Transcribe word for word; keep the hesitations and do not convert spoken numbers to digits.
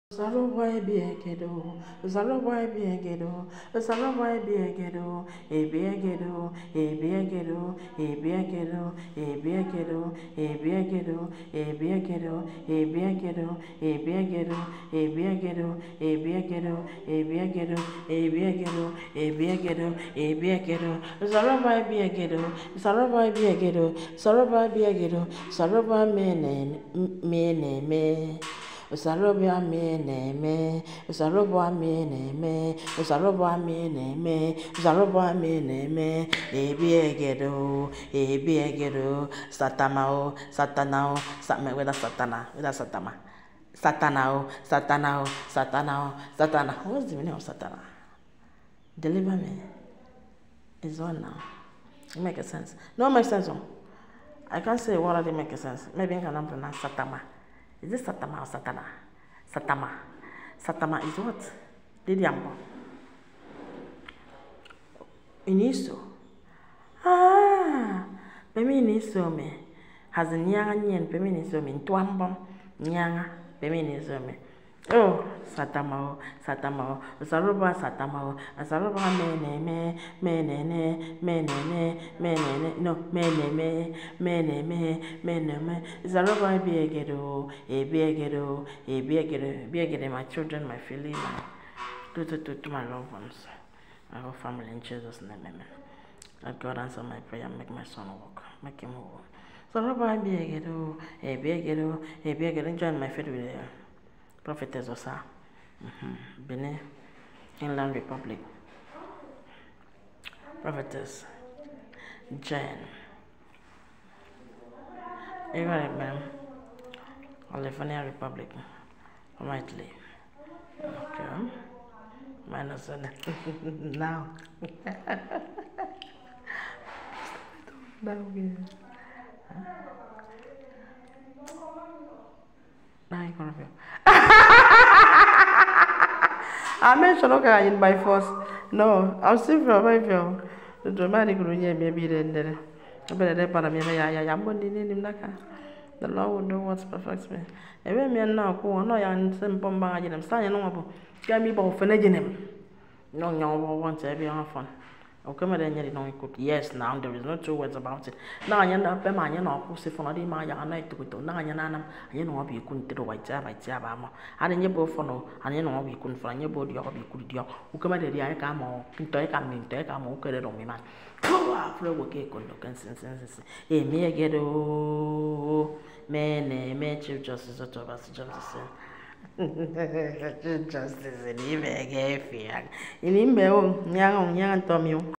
Zalobwa biegedo, Zalobwa biegedo, Zalobwa biegedo, Ebiegedo, Ebiegedo, Ebiegedo, Ebiegedo, Ebiegedo, Ebiegedo, Ebiegedo, Ebiegedo, Ebiegedo, Ebiegedo, Ebiegedo, Ebiegedo, Ebiegedo, Ebiegedo, Zalobwa biegedo, Zalobwa biegedo, Zalobwa biegedo, Zalobwa mene, mene, me. Usalobwa mene me, usalobwa mene me, usalobwa mene me, usalobwa mene me, ebiegedo, ebiegedo, satamao, satanao, satme weda satana, weda satama, satanao, satanao, satanao, satana. What's the meaning of satana? Deliver me. It's one now. It makes sense. No, it makes sense. I can't say what it makes sense. Maybe I can pronounce satama. Is this Satama or Satana? Satama. Satama is what? Didiambo. Iniso. Ah. Pemi iniso me. Has a nyanga nyen. Pemi iniso me. Ntuambom. Nyanga. Pemi iniso me. Oh. Satama. Satama. Usaruba Satama. Usaruba mene me. Mene ne. Mene ne. Mene ne. No. Mene me. Mene me. Mene me. Usaruba biegedo. Ebiegedo. Ebiegedo. Ebiegedo. My children, my family, my to, to, to, to my loved ones. My whole family in Jesus' name. Amen. Let God answer my prayer and make my son walk. Make him walk. Usaruba biegedo. Ebiegedo. Ebiegedo. Join my faith with the Prophetess Osa. Mm-hmm. Benin, Inland Republic. Prophetess Jane. Ibrahim, California Republic. Rightly. Okay. Minus one. Now. Now we. Now you gonna feel. I mentioned okay in by force. No, I'm still from my film. The dramatic ruin maybe then there. I better that part of me. I am going to need him. The Lord will know what's perfect me. A women now go no young simple bag in them. Sign over. Get me both for him. No, no, want to be on fun. I'll come at any no could. Yes, now there is no two words about it. Now I end up a man, you know, who's if on the Maya and I took it to nine and you know, you couldn't do white jab by jabama. I didn't you both for no, and you know, we couldn't find your body or be could do who come at the Iacamo, Pintoy coming, take a more credit on me, man. Go out for a work, consistency. A mere ghetto, man, man, chief justice of us, justice. Justice in Eve, in Imbe, young, young, Tommy.